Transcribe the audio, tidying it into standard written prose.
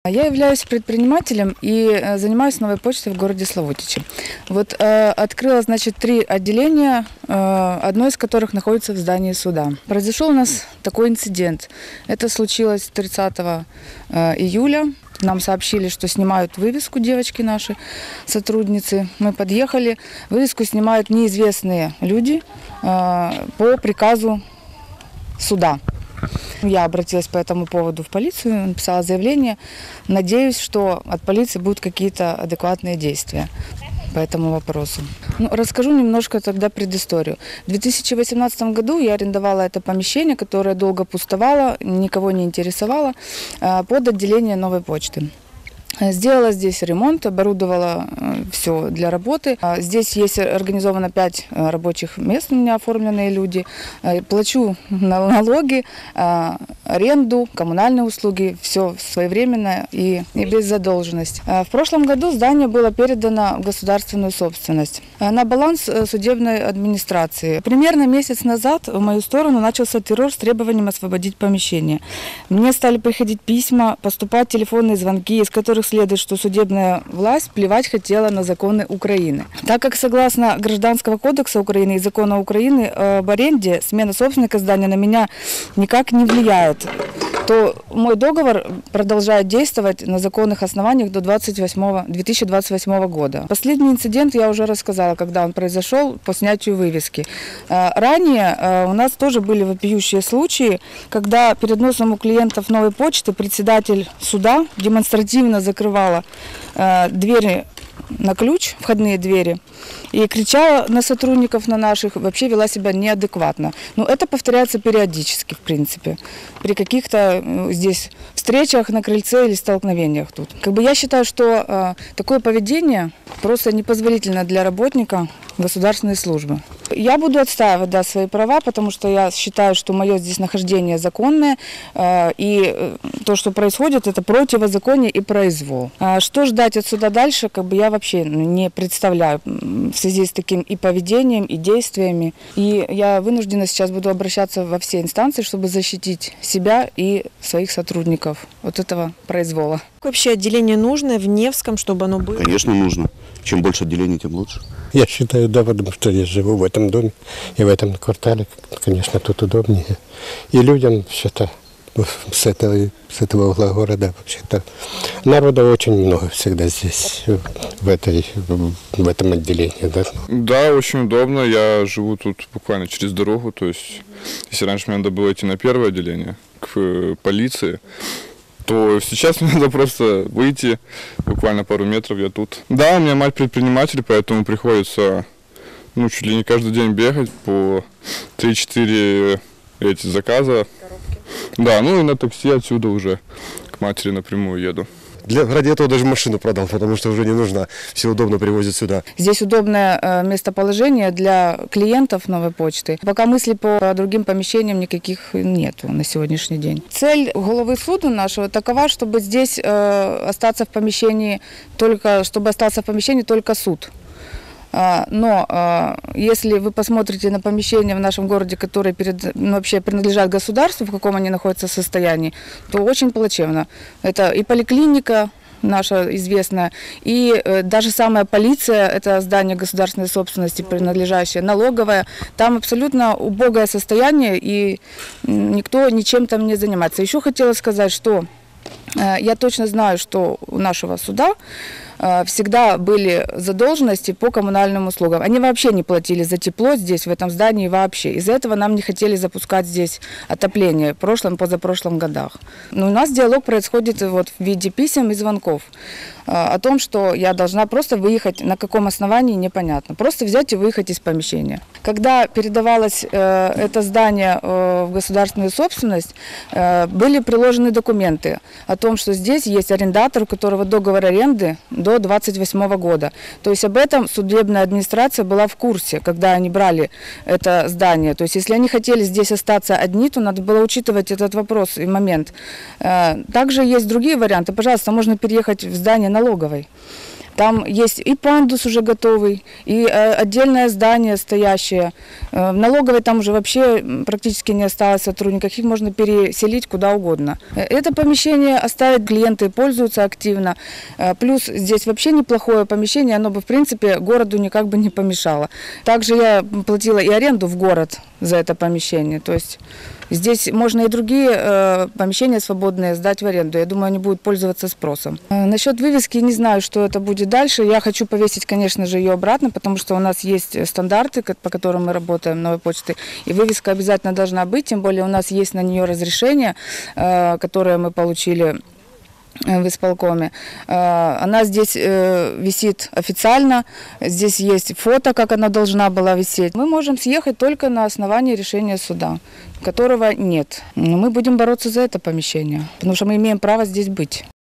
Я являюсь предпринимателем и занимаюсь новой почтой в городе Славутичи. Вот открыла, 3 отделения, одно из которых находится в здании суда. Произошел у нас такой инцидент. Это случилось 30 июля. Нам сообщили, что снимают вывеску девочки наши, сотрудницы. Мы подъехали. Вывеску снимают неизвестные люди по приказу суда. Я обратилась по этому поводу в полицию, написала заявление. Надеюсь, что от полиции будут какие-то адекватные действия по этому вопросу. Расскажу немножко тогда предысторию. В 2018 году я арендовала это помещение, которое долго пустовало, никого не интересовало, под отделение новой почты. Сделала здесь ремонт, оборудовала все для работы. Здесь есть организовано 5 рабочих мест, у меня оформленные люди. Плачу налоги, аренду, коммунальные услуги, все своевременно и без задолженности. В прошлом году здание было передано в государственную собственность на баланс судебной администрации. Примерно месяц назад в мою сторону начался террор с требованием освободить помещение. Мне стали приходить письма, поступать телефонные звонки, из которых следует, что судебная власть плевать хотела на законы Украины. Так как согласно Гражданского кодекса Украины и закона Украины об аренде, смена собственника здания на меня никак не влияет, то мой договор продолжает действовать на законных основаниях до 2028 года. Последний инцидент я уже рассказала, когда он произошел по снятию вывески. Ранее у нас тоже были вопиющие случаи, когда перед носом у клиентов новой почты председатель суда демонстративно закрывала двери на ключ, входные двери, и кричала на сотрудников, на наших, вообще вела себя неадекватно. Но это повторяется периодически, в принципе, при каких-то здесь встречах на крыльце или столкновениях тут. Я считаю, что такое поведение просто непозволительно для работника государственной службы. Я буду отстаивать, свои права, потому что я считаю, что мое здесь нахождение законное, и то, что происходит, это противозаконие и произвол. Что ждать отсюда дальше, я вообще не представляю в связи с таким и поведением, и действиями. И я вынуждена сейчас буду обращаться во все инстанции, чтобы защитить себя и своих сотрудников от этого произвола. Вообще отделение нужное в Невском, чтобы оно было? Конечно, нужно. Чем больше отделений, тем лучше. Я считаю, да, потому что я живу в этом доме и в этом квартале, конечно, тут удобнее. И людям все-то с этого угла города вообще-то народа очень много всегда здесь, в этом отделении. Да? Да, очень удобно. Я живу тут буквально через дорогу. То есть, если раньше мне надо было идти на первое отделение, к полиции, то сейчас мне надо просто выйти, буквально пару метров я тут. Да, у меня мать предприниматель, поэтому приходится чуть ли не каждый день бегать по 3-4 эти заказа. Коробки. Да, и на такси отсюда уже к матери напрямую еду. Ради этого даже машину продал, потому что уже не нужна. Все удобно привозят сюда. Здесь удобное местоположение для клиентов новой почты. Пока мыслей по другим помещениям никаких нету на сегодняшний день. Цель головы суда нашего такова, чтобы здесь остался в помещении только суд. Но если вы посмотрите на помещения в нашем городе, которые вообще принадлежат государству, в каком они находятся состоянии, то очень плачевно. Это и поликлиника наша известная, и даже самая полиция, это здание государственной собственности, принадлежащее, налоговая, там абсолютно убогое состояние, и никто ничем там не занимается. Еще хотела сказать, что я точно знаю, что у нашего суда всегда были задолженности по коммунальным услугам. Они вообще не платили за тепло здесь, в этом здании вообще. Из-за этого нам не хотели запускать здесь отопление в прошлом, позапрошлом годах. Но у нас диалог происходит в виде писем и звонков о том, что я должна просто выехать, на каком основании, непонятно. Просто взять и выехать из помещения. Когда передавалось это здание в государственную собственность, были приложены документы о том, что здесь есть арендатор, у которого договор аренды до 2028 года. То есть об этом судебная администрация была в курсе, когда они брали это здание. То есть если они хотели здесь остаться одни, то надо было учитывать этот вопрос и момент. Также есть другие варианты. Пожалуйста, можно переехать в здание налоговой. Там есть и пандус уже готовый, и отдельное здание стоящее. В налоговой там уже вообще практически не осталось сотрудников, их можно переселить куда угодно. Это помещение оставить, клиенты пользуются активно. Плюс здесь вообще неплохое помещение, оно бы в принципе городу никак бы не помешало. Также я платила и аренду в город за это помещение, то есть здесь можно и другие помещения свободные сдать в аренду. Я думаю, они будут пользоваться спросом. Насчет вывески не знаю, что это будет дальше. Я хочу повесить, конечно же, ее обратно, потому что у нас есть стандарты, по которым мы работаем, Новой почты. И вывеска обязательно должна быть, тем более у нас есть на нее разрешение, которое мы получили в исполкоме. Она здесь висит официально, здесь есть фото, как она должна была висеть. Мы можем съехать только на основании решения суда, которого нет. Но мы будем бороться за это помещение, потому что мы имеем право здесь быть.